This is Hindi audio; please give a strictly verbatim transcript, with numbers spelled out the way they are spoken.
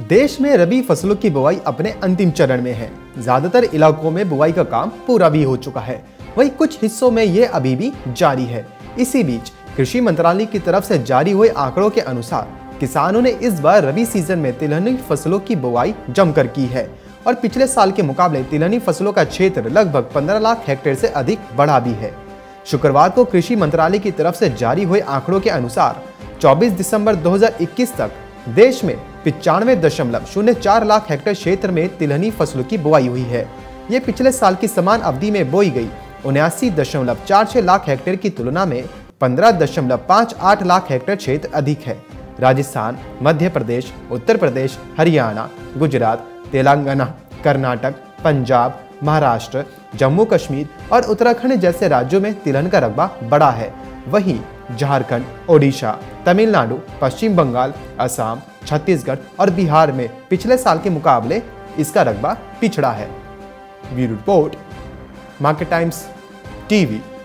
देश में रबी फसलों की बुआई अपने अंतिम चरण में है। ज्यादातर इलाकों में बुआई का काम पूरा भी हो चुका है, वहीं कुछ हिस्सों में ये अभी भी जारी है। इसी बीच कृषि मंत्रालय की तरफ से जारी हुए आंकड़ों के अनुसार किसानों ने इस बार रबी सीजन में तिलहनी फसलों की बुआई जमकर की है और पिछले साल के मुकाबले तिलहनी फसलों का क्षेत्र लगभग पंद्रह लाख हेक्टेयर से अधिक बढ़ा भी है। शुक्रवार को कृषि मंत्रालय की तरफ से जारी हुए आंकड़ों के अनुसार चौबीस दिसंबर दो हज़ार इक्कीस तक देश में पिचानवे दशमलव शून्य चार लाख हेक्टेयर क्षेत्र में तिलहनी फसलों की बुआई हुई है। ये पिछले साल की समान अवधि में बोई गई उन्यासी दशमलव चार छह लाख हेक्टेयर की तुलना में पंद्रह दशमलव पाँच आठ लाख हेक्टेयर क्षेत्र अधिक है। राजस्थान, मध्य प्रदेश, उत्तर प्रदेश, हरियाणा, गुजरात, तेलंगाना, कर्नाटक, पंजाब, महाराष्ट्र, जम्मू कश्मीर और उत्तराखंड जैसे राज्यों में तिलहन का रकबा बड़ा है। वहीं झारखंड, ओडिशा, तमिलनाडु, पश्चिम बंगाल, असम, छत्तीसगढ़ और बिहार में पिछले साल के मुकाबले इसका रकबा पिछड़ा है। Bureau report, Market Times TV.